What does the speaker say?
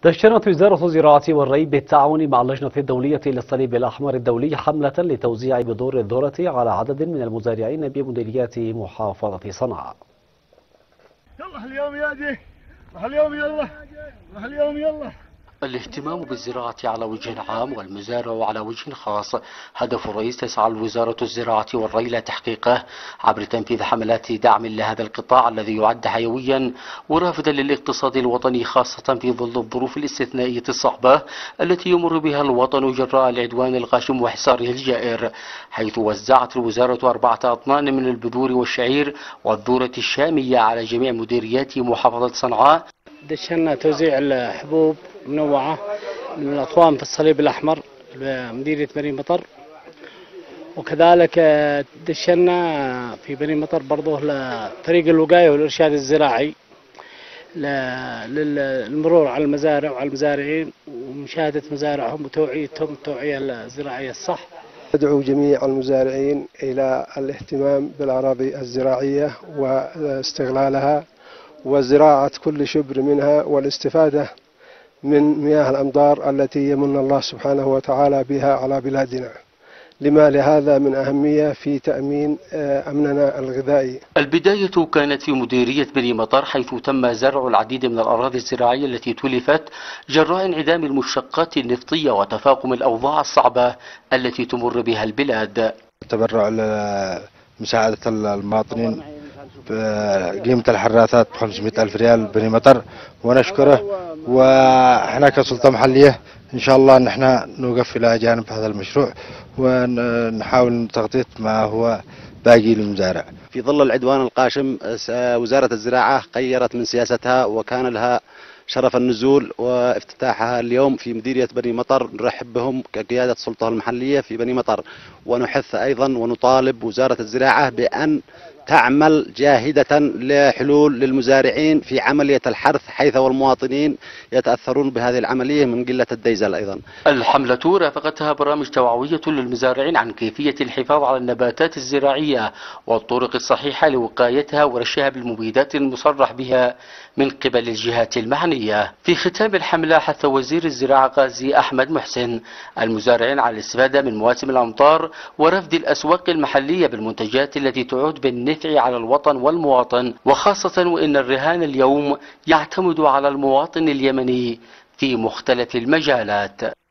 دشنت وزارة الزراعة والري بالتعاون مع اللجنة الدولية للصليب الأحمر الدولي حملة لتوزيع بذور الذرة على عدد من المزارعين بمديريات محافظة صنعاء. يلا اليوم يا دي، اليوم يلا، اليوم يلا. الاهتمام بالزراعة على وجه عام والمزارع على وجه خاص هدف الرئيس تسعى وزارة الزراعة والري لتحقيقه عبر تنفيذ حملات دعم لهذا القطاع الذي يعد حيويا ورافدا للاقتصاد الوطني، خاصة في ظل الظروف الاستثنائية الصعبة التي يمر بها الوطن جراء العدوان الغاشم وحصاره الجائر، حيث وزعت الوزارة 4 أطنان من البذور والشعير والذرة الشامية على جميع مديريات محافظة صنعاء. دشنا توزيع الحبوب منوعة من الأطوام في الصليب الأحمر بمديرية بني مطر، وكذلك دشنا في بني مطر برضه لفريق الوقاية والإرشاد الزراعي للمرور على المزارع وعلى المزارعين ومشاهدة مزارعهم وتوعيتهم التوعية الزراعية الصح. أدعو جميع المزارعين إلى الاهتمام بالأراضي الزراعية واستغلالها وزراعة كل شبر منها والاستفادة من مياه الأمطار التي يمن الله سبحانه وتعالى بها على بلادنا، لما لهذا من أهمية في تأمين أمننا الغذائي. البداية كانت في مديرية بني مطر، حيث تم زرع العديد من الأراضي الزراعية التي تلفت جراء انعدام المشتقات النفطية وتفاقم الأوضاع الصعبة التي تمر بها البلاد. تبرع لمساعدة المواطنين بقيمة الحراثات ب500 ألف ريال بني مطر، ونشكره. واحنا كسلطة محلية ان شاء الله نحن نوقف الى جانب هذا المشروع ونحاول تغطية ما هو باقي للمزارع. في ظل العدوان القاشم وزارة الزراعة غيرت من سياستها وكان لها شرف النزول وافتتاحها اليوم في مديرية بني مطر. نرحب بهم كقيادة السلطة المحلية في بني مطر، ونحث أيضا ونطالب وزارة الزراعة بأن تعمل جاهدة لحلول للمزارعين في عملية الحرث، حيث والمواطنين يتأثرون بهذه العملية من قلة الديزل. أيضا الحملة رافقتها برامج توعوية للمزارعين عن كيفية الحفاظ على النباتات الزراعية والطرق الصحيحة لوقايتها ورشها بالمبيدات المصرح بها من قبل الجهات المعنية. في ختام الحملة حث وزير الزراعة غازي أحمد محسن المزارعين على الاستفادة من مواسم الأمطار ورفد الأسواق المحلية بالمنتجات التي تعود بالنفع على الوطن والمواطن، وخاصة وإن الرهان اليوم يعتمد على المواطن اليمني في مختلف المجالات.